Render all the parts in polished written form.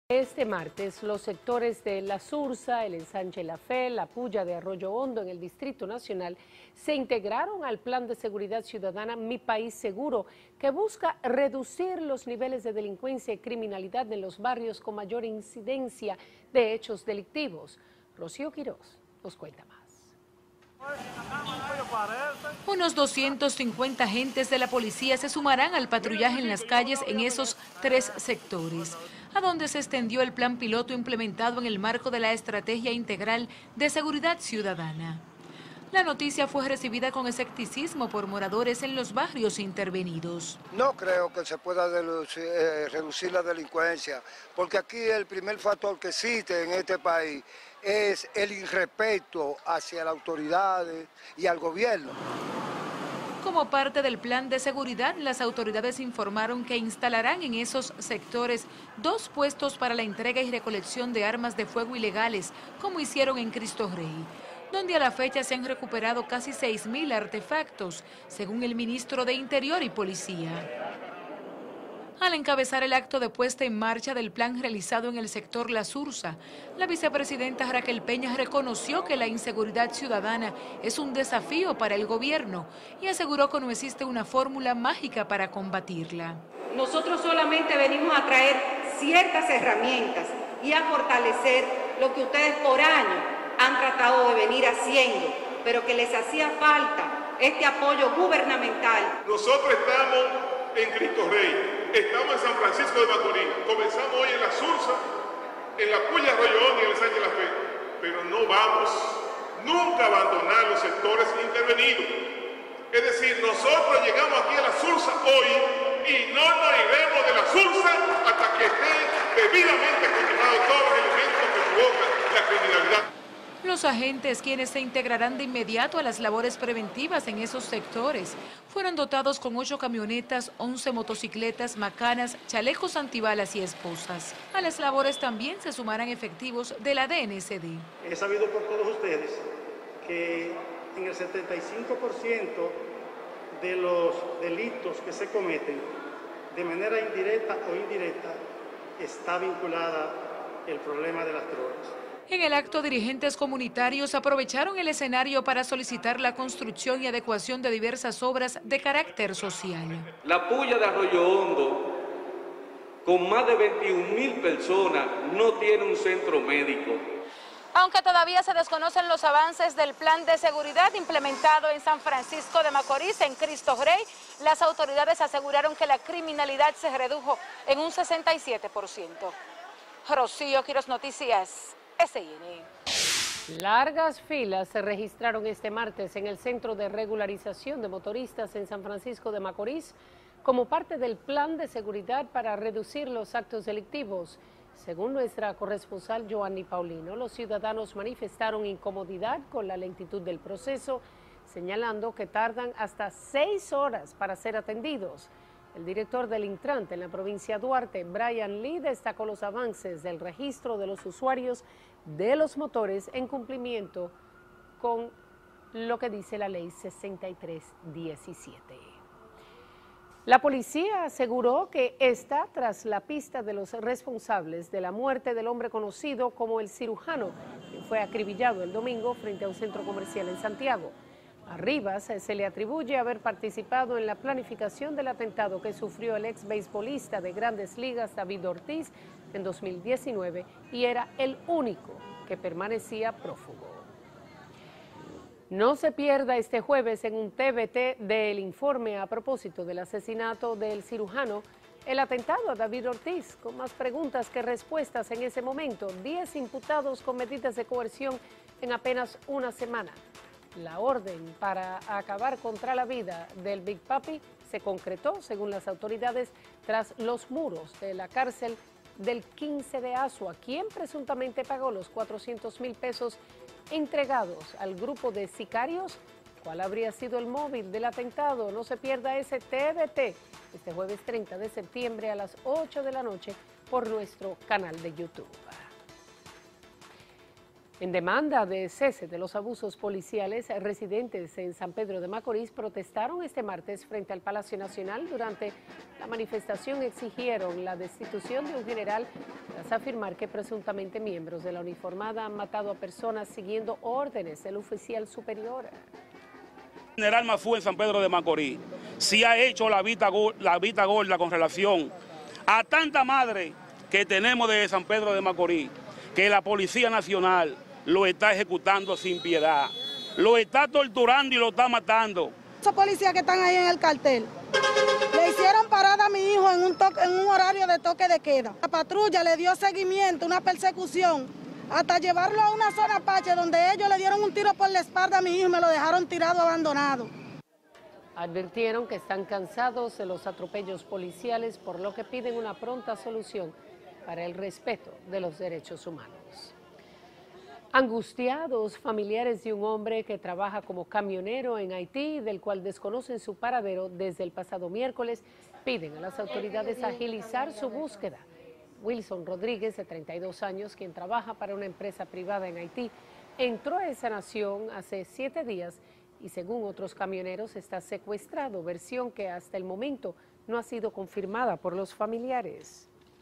Este martes, los sectores de La Sursa, el Ensanche La Fe, la Puya de Arroyo Hondo en el Distrito Nacional se integraron al Plan de Seguridad Ciudadana Mi País Seguro, que busca reducir los niveles de delincuencia y criminalidad en los barrios con mayor incidencia de hechos delictivos. Rocío Quirós nos cuenta más. Unos 250 agentes de la policía se sumarán al patrullaje en las calles en esos 3 sectores, a donde se extendió el plan piloto implementado en el marco de la Estrategia Integral de Seguridad Ciudadana. La noticia fue recibida con escepticismo por moradores en los barrios intervenidos. No creo que se pueda reducir la delincuencia, porque aquí el primer factor que existe en este país es el irrespeto hacia las autoridades y al gobierno. Como parte del plan de seguridad, las autoridades informaron que instalarán en esos sectores 2 puestos para la entrega y recolección de armas de fuego ilegales, como hicieron en Cristo Rey, donde a la fecha se han recuperado casi 6.000 artefactos, según el ministro de Interior y Policía. Al encabezar el acto de puesta en marcha del plan realizado en el sector La Sursa, la vicepresidenta Raquel Peña reconoció que la inseguridad ciudadana es un desafío para el gobierno y aseguró que no existe una fórmula mágica para combatirla. Nosotros solamente venimos a traer ciertas herramientas y a fortalecer lo que ustedes por años han tratado de venir haciendo, pero que les hacía falta este apoyo gubernamental. Nosotros estamos en Cristo Rey. Estamos en San Francisco de Macorís, comenzamos hoy en La Sursa, en la Puya, Arroyo Hondo y en el Ensanche La Fe, pero no vamos nunca a abandonar los sectores intervenidos. Es decir, nosotros llegamos aquí a La Sursa hoy y no nos iremos de La Sursa hasta que estén debidamente controlados todos los elementos que provocan la criminalidad. Los agentes, quienes se integrarán de inmediato a las labores preventivas en esos sectores, fueron dotados con 8 camionetas, 11 motocicletas, macanas, chalecos antibalas y esposas. A las labores también se sumarán efectivos de la DNCD. He sabido por todos ustedes que en el 75% de los delitos que se cometen, de manera indirecta o indirecta, está vinculada el problema de las drogas. En el acto, dirigentes comunitarios aprovecharon el escenario para solicitar la construcción y adecuación de diversas obras de carácter social. La Puya de Arroyo Hondo, con más de 21.000 personas, no tiene un centro médico. Aunque todavía se desconocen los avances del plan de seguridad implementado en San Francisco de Macorís, en Cristo Rey, las autoridades aseguraron que la criminalidad se redujo en un 67%. Rocío Quirós, Noticias SIN. Largas filas se registraron este martes en el Centro de Regularización de Motoristas en San Francisco de Macorís como parte del plan de seguridad para reducir los actos delictivos. Según nuestra corresponsal Joanny Paulino, los ciudadanos manifestaron incomodidad con la lentitud del proceso, señalando que tardan hasta 6 horas para ser atendidos. El director del Intrant en la provincia de Duarte, Brian Lee, destacó los avances del registro de los usuarios de los motores en cumplimiento con lo que dice la ley 6317. La policía aseguró que está tras la pista de los responsables de la muerte del hombre conocido como el cirujano, que fue acribillado el domingo frente a un centro comercial en Santiago. A Rivas se le atribuye haber participado en la planificación del atentado que sufrió el ex beisbolista de Grandes Ligas David Ortiz en 2019 y era el único que permanecía prófugo. No se pierda este jueves en un TVT del informe a propósito del asesinato del cirujano, el atentado a David Ortiz, con más preguntas que respuestas en ese momento. 10 imputados con medidas de coerción en apenas una semana. La orden para acabar contra la vida del Big Papi se concretó, según las autoridades, tras los muros de la cárcel del 15 de Asua, quien presuntamente pagó los 400,000 pesos entregados al grupo de sicarios. ¿Cuál habría sido el móvil del atentado? No se pierda ese TVT este jueves 30 de septiembre a las 8 de la noche por nuestro canal de YouTube. En demanda de cese de los abusos policiales, residentes en San Pedro de Macorís protestaron este martes frente al Palacio Nacional durante la manifestación exigieron la destitución de un general tras afirmar que presuntamente miembros de la uniformada han matado a personas siguiendo órdenes del oficial superior. El general Mafú en San Pedro de Macorís sí ha hecho la vista gorda con relación a tanta madre que tenemos de San Pedro de Macorís, que la Policía Nacional lo está ejecutando sin piedad, lo está torturando y lo está matando. Esos policías que están ahí en el cartel, le hicieron parada a mi hijo en un horario de toque de queda. La patrulla le dio seguimiento, una persecución, hasta llevarlo a una zona Apache donde ellos le dieron un tiro por la espalda a mi hijo y me lo dejaron tirado abandonado. Advirtieron que están cansados de los atropellos policiales, por lo que piden una pronta solución para el respeto de los derechos humanos. Angustiados, familiares de un hombre que trabaja como camionero en Haití, del cual desconocen su paradero desde el pasado miércoles, piden a las autoridades agilizar su búsqueda. Wilson Rodríguez, de 32 años, quien trabaja para una empresa privada en Haití, entró a esa nación hace 7 días y, según otros camioneros, está secuestrado, versión que hasta el momento no ha sido confirmada por los familiares.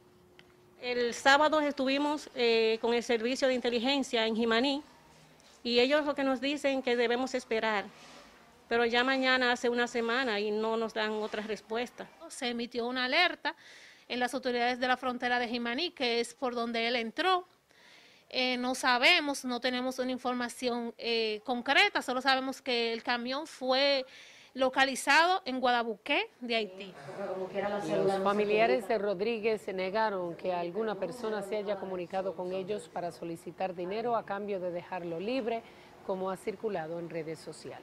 El sábado estuvimos con el servicio de inteligencia en Jimaní y ellos lo que nos dicen que debemos esperar, pero ya mañana hace una semana y no nos dan otra respuesta. Se emitió una alerta en las autoridades de la frontera de Jimaní, que es por donde él entró. No sabemos, no tenemos una información concreta, solo sabemos que el camión fue localizado en Guadabuqué, de Haití. Los familiares de Rodríguez negaron que alguna persona se haya comunicado con ellos para solicitar dinero a cambio de dejarlo libre, como ha circulado en redes sociales.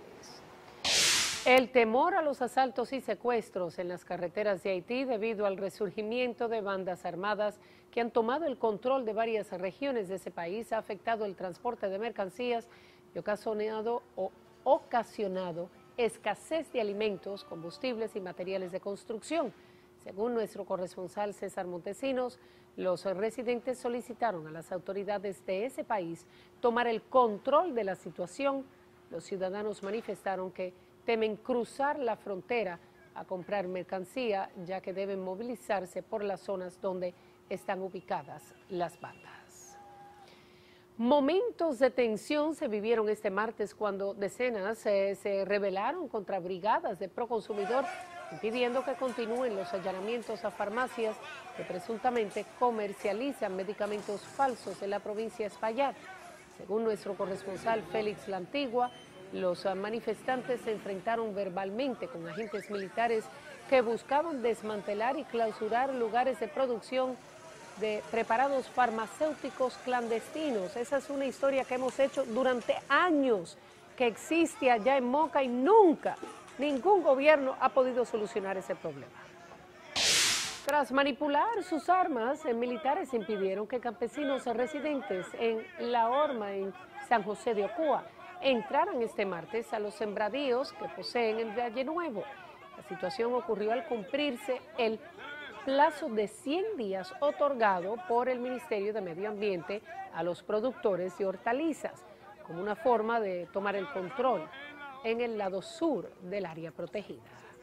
El temor a los asaltos y secuestros en las carreteras de Haití debido al resurgimiento de bandas armadas que han tomado el control de varias regiones de ese país ha afectado el transporte de mercancías y ocasionado escasez de alimentos, combustibles y materiales de construcción. Según nuestro corresponsal César Montesinos, los residentes solicitaron a las autoridades de ese país tomar el control de la situación. Los ciudadanos manifestaron que temen cruzar la frontera a comprar mercancía, ya que deben movilizarse por las zonas donde están ubicadas las bandas. Momentos de tensión se vivieron este martes cuando decenas se rebelaron contra brigadas de Proconsumidor, impidiendo que continúen los allanamientos a farmacias que presuntamente comercializan medicamentos falsos en la provincia de Espaillat. Según nuestro corresponsal Félix La Antigua, los manifestantes se enfrentaron verbalmente con agentes militares que buscaban desmantelar y clausurar lugares de producción de preparados farmacéuticos clandestinos. Esa es una historia que hemos hecho durante años, que existe allá en Moca y nunca ningún gobierno ha podido solucionar ese problema. Tras manipular sus armas, militares impidieron que campesinos residentes en La Horma, en San José de Ocoa, entraran este martes a los sembradíos que poseen en Valle Nuevo. La situación ocurrió al cumplirse el plazo de 100 días otorgado por el Ministerio de Medio Ambiente a los productores de hortalizas, como una forma de tomar el control en el lado sur del área protegida.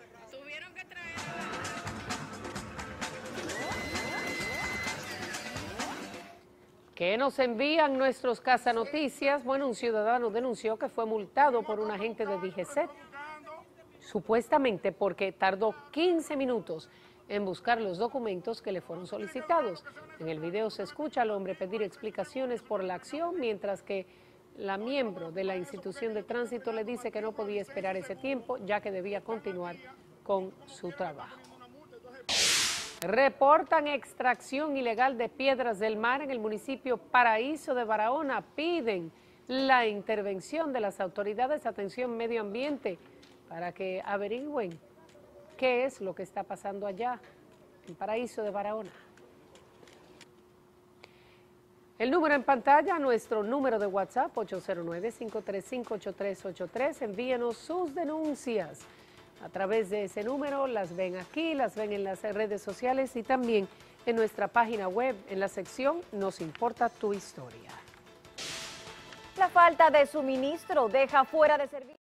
¿Qué nos envían nuestros Casanoticias? Bueno, un ciudadano denunció que fue multado por un agente de DGCET, supuestamente porque tardó 15 minutos en buscar los documentos que le fueron solicitados. En el video se escucha al hombre pedir explicaciones por la acción, mientras que la miembro de la institución de tránsito le dice que no podía esperar ese tiempo, ya que debía continuar con su trabajo. Reportan extracción ilegal de piedras del mar en el municipio Paraíso de Barahona. Piden la intervención de las autoridades de atención medio ambiente para que averigüen qué es lo que está pasando allá en Paraíso de Barahona. El número en pantalla, nuestro número de WhatsApp, 809-535-8383. Envíenos sus denuncias. A través de ese número las ven aquí, las ven en las redes sociales y también en nuestra página web, en la sección Nos Importa Tu Historia. La falta de suministro deja fuera de servicio.